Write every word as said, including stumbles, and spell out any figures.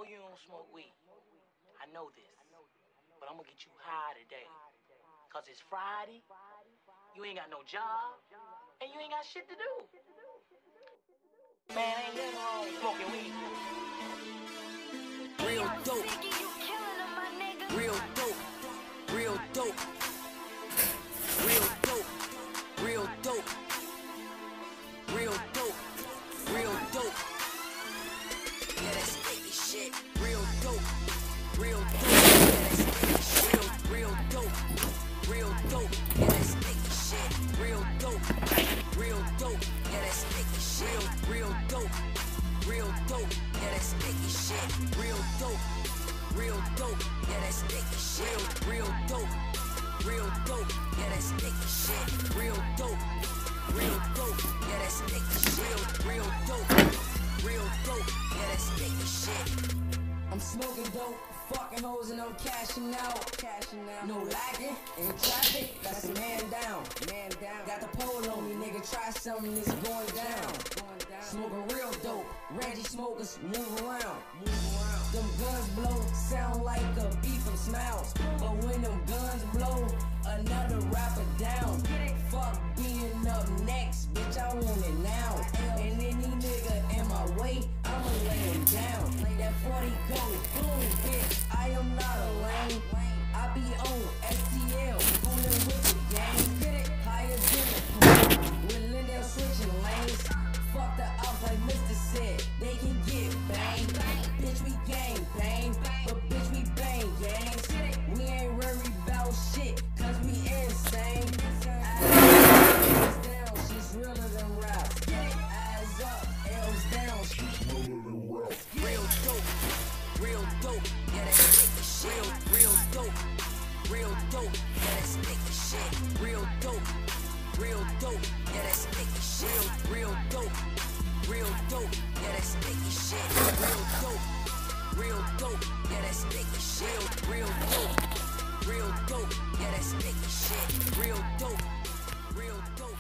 know you don't smoke weed. I know this. But I'm gonna get you high today. Cause it's Friday, you ain't got no job, and you ain't got shit to do. Man, ain't nothing wrong with smoking weed. Real dope. Real dope. Real dope. Real dope. Real dope. Real dope. Real dope. Yeah, that's sticky shit. Real dope. Real dope. Yeah, that's sticky shit. Real, real dope. Real dope. Yeah, that's sticky shit. Real dope. Real dope. Yeah, that's sticky shit. Real dope. Real dope. Yeah, that's sticky shit. Real dope. Real dope. Yeah, that's sticky shit. Real dope. Real dope. Yeah, that's sticky shit. Real dope. Real dope. Yeah, that's sticky shit. Real dope. Real dope. Yeah, that's sticky shit. I'm smoking dope, fucking hoes and I'm cashing out. Cashing out. No lagging in traffic, that's a man down. Man down. Got the pole on me, nigga. Try something, it's going down. Going down. Smoking real dope. Reggie smokers move around. Move around. Them guns blow, sound like a beat from Smiles. But when them guns blow, another rapper down. Fuck being up next, bitch. I want it now. And any nigga in my way, I'ma lay him down. That forty go, boom, bitch. I am not a lame. I be on S T L, fooling with the gang. Get it higher than the pool. With Lindell switching lanes. Fuck the ops like Mister said. They can get bang. Bitch, we gang bang. But bitch, we bang gangs. We ain't worried about shit, cause we insane. Eyes down, she's realer than rap. Eyes up, L's down, she's realer than rap. Real dope, real dope, yeah, that's sticky shit. Real dope, real dope, yeah, that's sticky shit. Real dope, real dope, yeah, that's sticky shit. Real dope, real dope, yeah, that's sticky shit. Real dope, real dope, yeah, that's sticky shit. Real dope, real dope, yeah, that's sticky shit. Real dope, real dope.